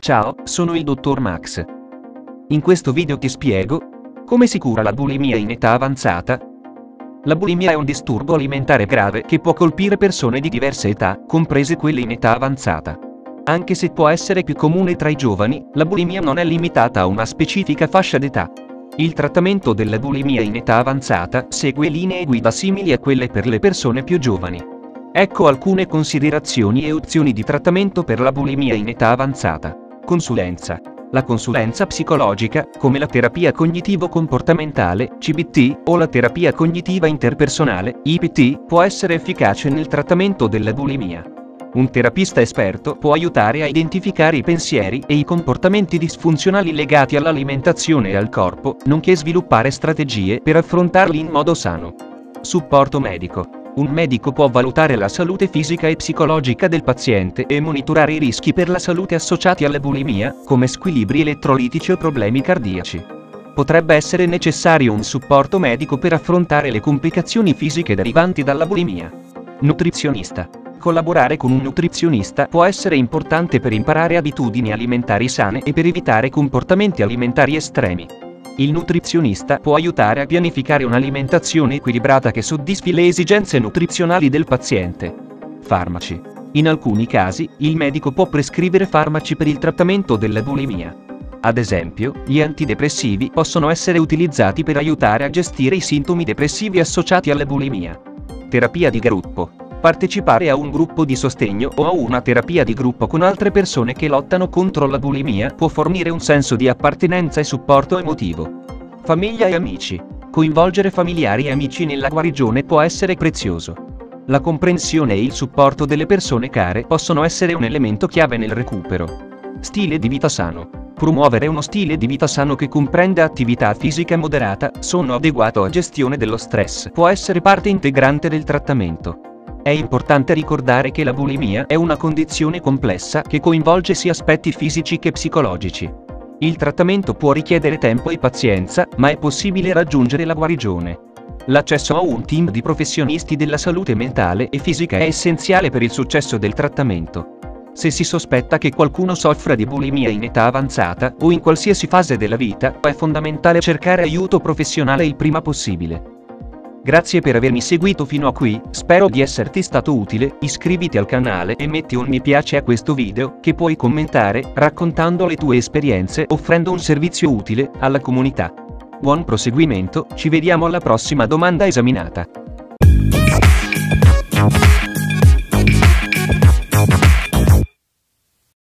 Ciao, sono il dottor Max. In questo video ti spiego come si cura la bulimia in età avanzata. La bulimia è un disturbo alimentare grave che può colpire persone di diverse età, comprese quelle in età avanzata. Anche se può essere più comune tra i giovani, la bulimia non è limitata a una specifica fascia d'età. Il trattamento della bulimia in età avanzata segue linee guida simili a quelle per le persone più giovani. Ecco alcune considerazioni e opzioni di trattamento per la bulimia in età avanzata. Consulenza. La consulenza psicologica, come la terapia cognitivo-comportamentale, CBT, o la terapia cognitiva interpersonale, IPT, può essere efficace nel trattamento della bulimia. Un terapista esperto può aiutare a identificare i pensieri e i comportamenti disfunzionali legati all'alimentazione e al corpo, nonché sviluppare strategie per affrontarli in modo sano. Supporto medico. Un medico può valutare la salute fisica e psicologica del paziente e monitorare i rischi per la salute associati alla bulimia, come squilibri elettrolitici o problemi cardiaci. Potrebbe essere necessario un supporto medico per affrontare le complicazioni fisiche derivanti dalla bulimia. Nutrizionista. Collaborare con un nutrizionista può essere importante per imparare abitudini alimentari sane e per evitare comportamenti alimentari estremi. Il nutrizionista può aiutare a pianificare un'alimentazione equilibrata che soddisfi le esigenze nutrizionali del paziente. Farmaci. In alcuni casi, il medico può prescrivere farmaci per il trattamento della bulimia. Ad esempio, gli antidepressivi possono essere utilizzati per aiutare a gestire i sintomi depressivi associati alla bulimia. Terapia di gruppo. Partecipare a un gruppo di sostegno o a una terapia di gruppo con altre persone che lottano contro la bulimia può fornire un senso di appartenenza e supporto emotivo. Famiglia e amici. Coinvolgere familiari e amici nella guarigione può essere prezioso. La comprensione e il supporto delle persone care possono essere un elemento chiave nel recupero. Stile di vita sano. Promuovere uno stile di vita sano che comprende attività fisica moderata, sonno adeguato a gestione dello stress può essere parte integrante del trattamento. È importante ricordare che la bulimia è una condizione complessa che coinvolge sia aspetti fisici che psicologici. Il trattamento può richiedere tempo e pazienza, ma è possibile raggiungere la guarigione. L'accesso a un team di professionisti della salute mentale e fisica è essenziale per il successo del trattamento. Se si sospetta che qualcuno soffra di bulimia in età avanzata o in qualsiasi fase della vita, è fondamentale cercare aiuto professionale il prima possibile. Grazie per avermi seguito fino a qui, spero di esserti stato utile, iscriviti al canale e metti un mi piace a questo video, che puoi commentare, raccontando le tue esperienze, offrendo un servizio utile alla comunità. Buon proseguimento, ci vediamo alla prossima domanda esaminata.